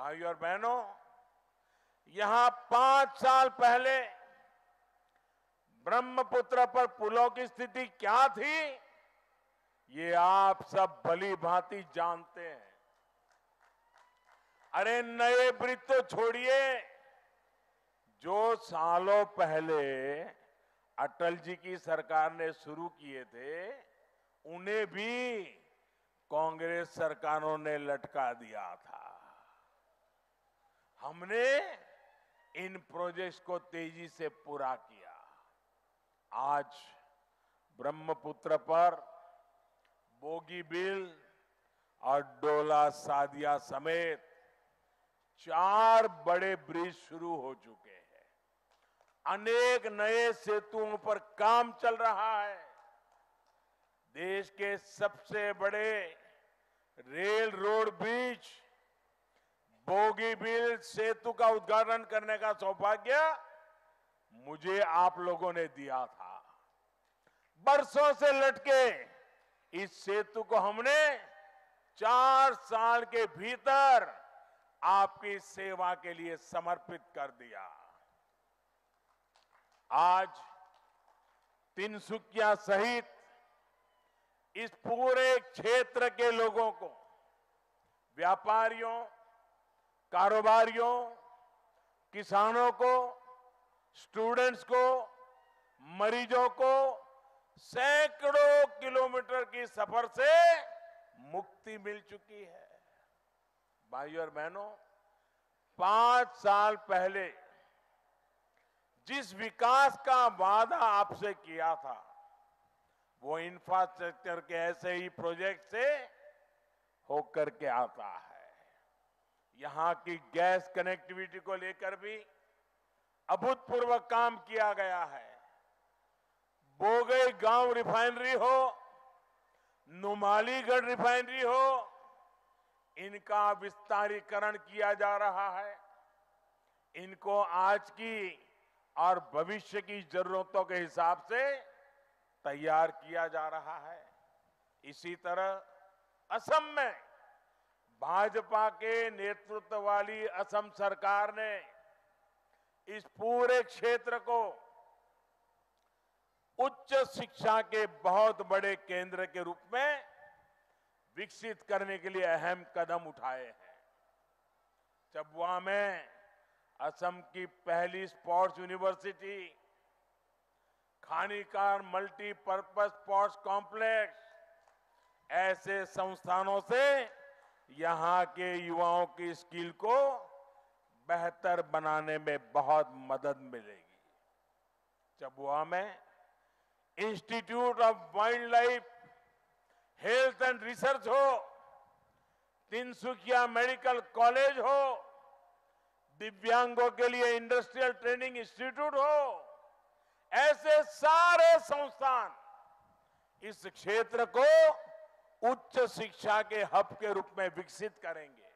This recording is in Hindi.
भाइयों और बहनों, यहां 5 साल पहले ब्रह्मपुत्र पर पुलों की स्थिति क्या थी, ये आप सब भली भांति जानते हैं। अरे नए ब्रिज तो छोड़िए, जो सालों पहले अटल जी की सरकार ने शुरू किए थे, उन्हें भी कांग्रेस सरकारों ने लटका दिया था। हमने इन प्रोजेक्ट्स को तेजी से पूरा किया। आज ब्रह्मपुत्र पर बोगीबील और डोला सादिया समेत 4 बड़े ब्रिज शुरू हो चुके हैं। अनेक नए सेतुओं पर काम चल रहा है। देश के सबसे बड़े रेल रोड ब्रिज बोगीबील सेतु का उद्घाटन करने का सौभाग्य मुझे आप लोगों ने दिया था। बरसों से लटके इस सेतु को हमने 4 साल के भीतर आपकी सेवा के लिए समर्पित कर दिया। आज तिनसुकिया सहित इस पूरे क्षेत्र के लोगों को, व्यापारियों, कारोबारियों, किसानों को, स्टूडेंट्स को, मरीजों को सैकड़ों किलोमीटर की सफर से मुक्ति मिल चुकी है। भाइयों और बहनों, 5 साल पहले जिस विकास का वादा आपसे किया था, वो इंफ्रास्ट्रक्चर के ऐसे ही प्रोजेक्ट से होकर के आता है। यहां की गैस कनेक्टिविटी को लेकर भी अभूतपूर्व काम किया गया है। बोगई गांव रिफाइनरी हो, नुमालीगढ़ रिफाइनरी हो, इनका विस्तारीकरण किया जा रहा है। इनको आज की और भविष्य की जरूरतों के हिसाब से तैयार किया जा रहा है। इसी तरह असम में भाजपा के नेतृत्व वाली असम सरकार ने इस पूरे क्षेत्र को उच्च शिक्षा के बहुत बड़े केंद्र के रूप में विकसित करने के लिए अहम कदम उठाए हैं। चबुआ में असम की पहली sports university, Khanikar multipurpose sports complex, ऐसे संस्थानों से यहां के युवाओं की स्किल को बेहतर बनाने में बहुत मदद मिलेगी। चबुआ में institute of wild life health and research हो, तिनसुकिया मेडिकल कॉलेज हो, दिव्यांगों के लिए इंडस्ट्रियल ट्रेनिंग इंस्टीट्यूट हो, ऐसे सारे संस्थान इस क्षेत्र को उच्च शिक्षा के हब के रूप में विकसित करेंगे।